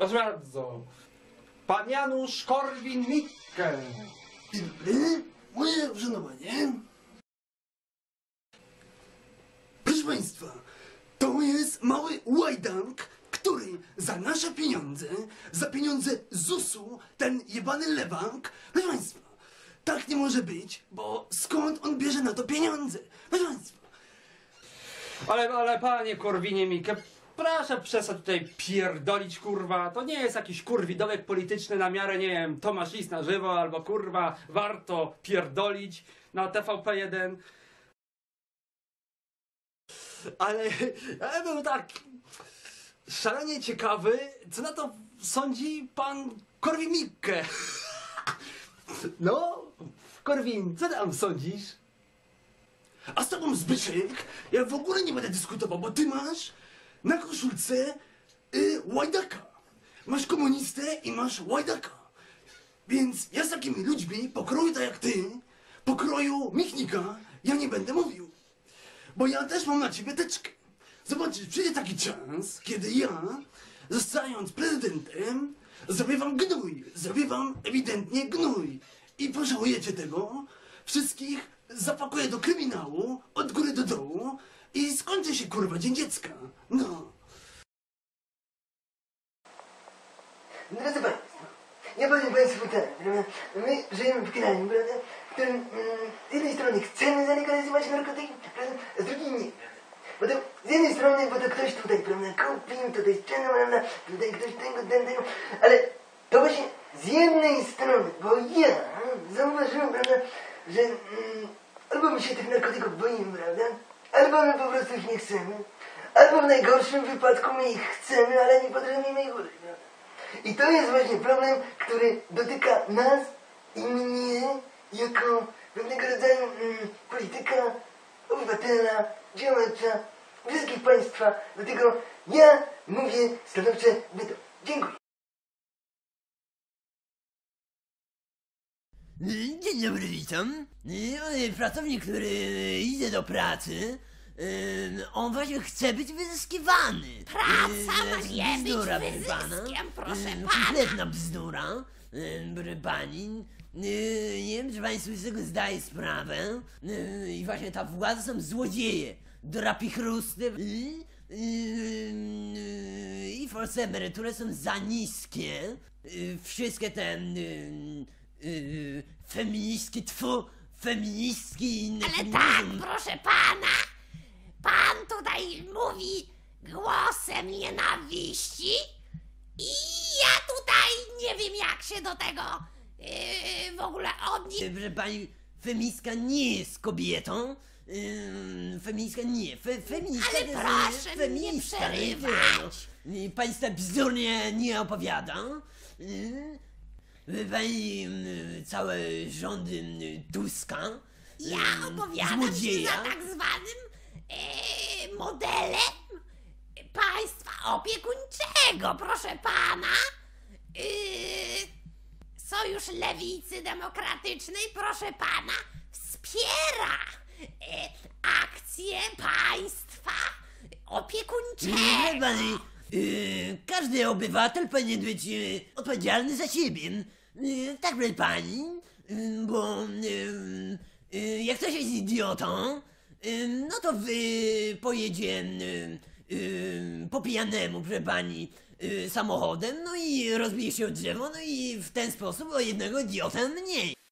Proszę bardzo. Pan Janusz Korwin-Mikke. Dzień dobry, moje uszanowanie. Proszę Państwa, to jest mały łajdank, który za nasze pieniądze, za pieniądze ZUS-u, ten jebany lewank, proszę Państwa, tak nie może być, bo skąd on bierze na to pieniądze? Proszę Państwa. Ale panie Korwinie-Mikke, proszę przestać tutaj pierdolić, kurwa. To nie jest jakiś kurwidołek polityczny na miarę, nie wiem, Tomasz Lis na żywo, albo kurwa, warto pierdolić na TVP1. Ale ja bym tak szalenie ciekawy, co na to sądzi pan Korwin-Mikke. No, Korwin, co tam sądzisz? A z tobą, Zbyszek, ja w ogóle nie będę dyskutował, bo ty masz na koszulce łajdaka. Masz komunistę i masz łajdaka. Więc ja z takimi ludźmi pokroju tak jak ty, pokroju Michnika, ja nie będę mówił. Bo ja też mam na ciebie teczkę. Zobaczysz, przyjdzie taki czas, kiedy ja, zostając prezydentem, zrobię wam gnój. Zrobię wam ewidentnie gnój. I pożałujecie tego. Wszystkich zapakuję do kryminału, od góry do dołu i skończy się, kurwa, Dzień Dziecka. No. Drodzy Państwo, ja powiem Państwu tak, prawda? My żyjemy w kraju, prawda, w którym z jednej strony chcemy zalegalizować narkotyki, prawda, a z drugiej nie. Bo to z jednej strony, bo to ktoś tutaj, prawda, kupił, tutaj sprzedał, prawda, tutaj ktoś tego, ale to właśnie z jednej strony, bo ja zauważyłem, prawda, że albo my się tych narkotyków boimy, prawda, albo my po prostu ich nie chcemy, albo w najgorszym wypadku my ich chcemy, ale nie potrafimy ich użyć, prawda. I to jest właśnie problem, który dotyka nas i mnie jako pewnego rodzaju polityka, obywatela, działacza, wszystkich państwa. Dlatego ja mówię stanowcze weto. Dziękuję. Dzień dobry, witam. Pracownik, który idzie do pracy, on właśnie chce być wyzyskiwany. Praca ma nie być Bzdura, proszę pana. wyzyskiem, proszę pana. Kompletna bzdura, proszę pani. Nie wiem, czy państwo z tego zdaje sprawę. I właśnie ta władza są złodzieje, drapichrusty i w Polsce emerytury są za niskie. Wszystkie te feministki, feministki i inne Ale feminizm. tak, proszę pana, pan tutaj mówi głosem nienawiści i ja tutaj nie wiem, jak się do tego w ogóle odnieść. Proszę pani, feministka nie jest kobietą. Feministka nie. Feministka Ale to jest proszę feministka. nie przerywać. Państwa bzdurnie nie opowiada. Pani całe rządy Tuska. Ja opowiadam się złodzieja. za tak zwanym modelem państwa opiekuńczego, proszę pana. Sojusz Lewicy Demokratycznej, proszę pana, wspiera akcje państwa opiekuńczego. Wie pani, każdy obywatel powinien być odpowiedzialny za siebie. Tak, proszę pani, bo jak ktoś jest idiotą, no to pojedzie po pijanemu, proszę pani, samochodem, no i rozbije się o drzewo, no i w ten sposób o jednego idiotę mniej.